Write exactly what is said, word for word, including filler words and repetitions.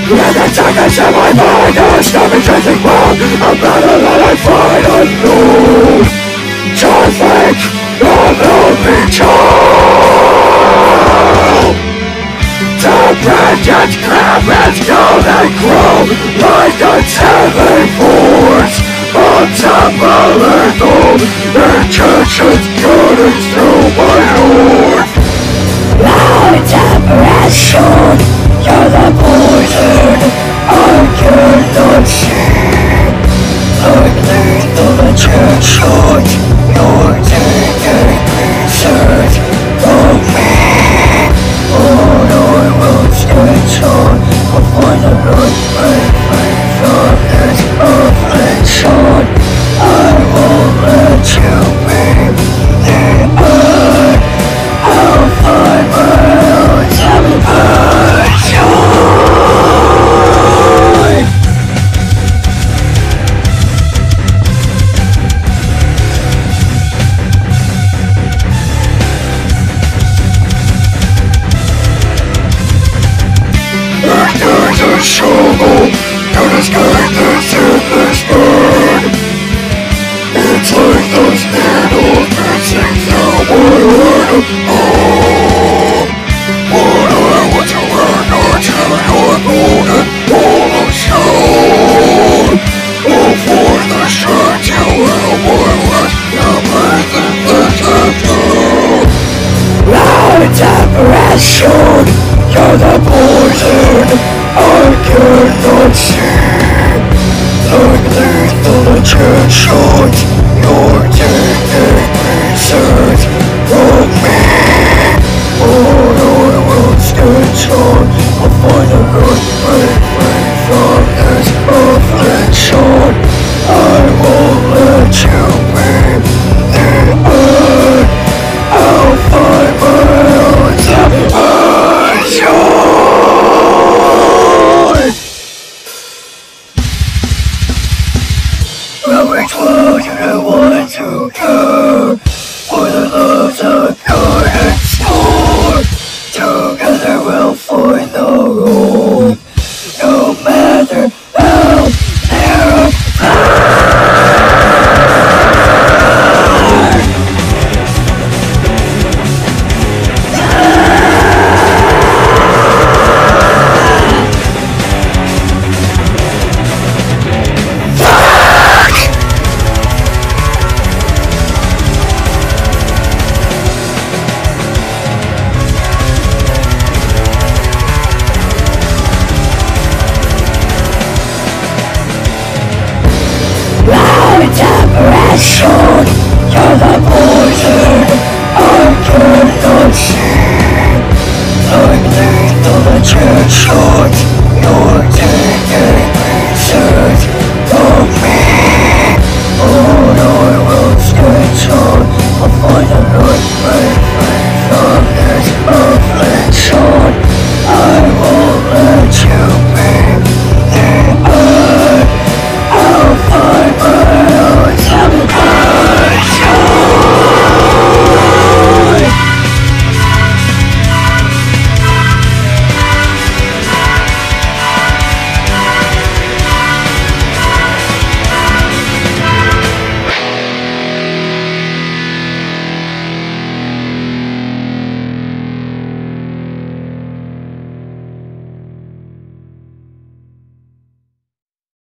And the darkness in my mind is never chasing round a battle that I fight unknown. Traffic, the lonely child. The brilliant cravens go they grow like a telling force. On top of earth, all intentions cutting through my heart. My depression, you're the poison I cannot see. Like lethal injection, you're taking pieces of me. All I will stretch on, I'll find a good way of this affliction. I won't let you be the earth. I'll find my own salvation. There's a struggle to escape this endless burn. It's like those needles piercing through my heart. Oh, what I want to learn not to your golden wall of stone. Oh, for the strength you will work to breathe in this afternoon. My depression, you're the poison I cannot see. Like lethal injections, you're taking pieces of me. All I will stitch on, I'll find a good way from this affliction. I won't let you be the earth. I'll find my own salvation. Going close to the ones who care for the loves of God and store. Together we'll find the road, no matter how narrow. Depression, you're the poison I cannot see. Like lethal injections, you're taking pieces of me. All I will stretch on, I'll find a good way from this affliction.